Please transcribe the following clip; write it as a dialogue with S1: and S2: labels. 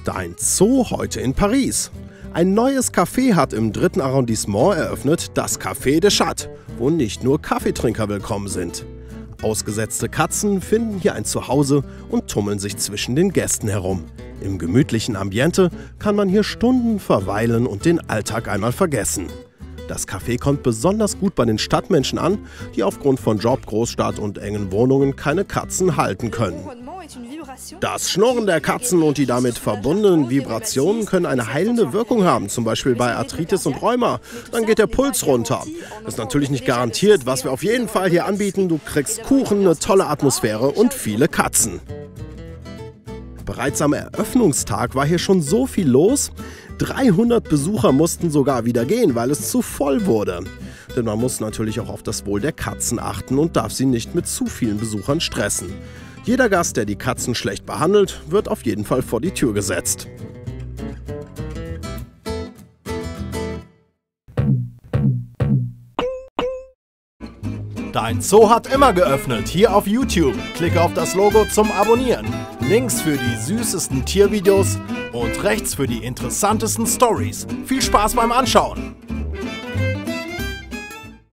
S1: Dein Zoo heute in Paris. Ein neues Café hat im 3. Arrondissement eröffnet, das Café de Chat, wo nicht nur Kaffeetrinker willkommen sind. Ausgesetzte Katzen finden hier ein Zuhause und tummeln sich zwischen den Gästen herum. Im gemütlichen Ambiente kann man hier Stunden verweilen und den Alltag einmal vergessen. Das Café kommt besonders gut bei den Stadtmenschen an, die aufgrund von Job, Großstadt und engen Wohnungen keine Katzen halten können. Das Schnurren der Katzen und die damit verbundenen Vibrationen können eine heilende Wirkung haben, zum Beispiel bei Arthritis und Rheuma. Dann geht der Puls runter. Das ist natürlich nicht garantiert, was wir auf jeden Fall hier anbieten. Du kriegst Kuchen, eine tolle Atmosphäre und viele Katzen. Bereits am Eröffnungstag war hier schon so viel los. 300 Besucher mussten sogar wieder gehen, weil es zu voll wurde. Denn man muss natürlich auch auf das Wohl der Katzen achten und darf sie nicht mit zu vielen Besuchern stressen. Jeder Gast, der die Katzen schlecht behandelt, wird auf jeden Fall vor die Tür gesetzt. Dein Zoo hat immer geöffnet, hier auf YouTube. Klicke auf das Logo zum Abonnieren. Links für die süßesten Tiervideos und rechts für die interessantesten Stories. Viel Spaß beim Anschauen!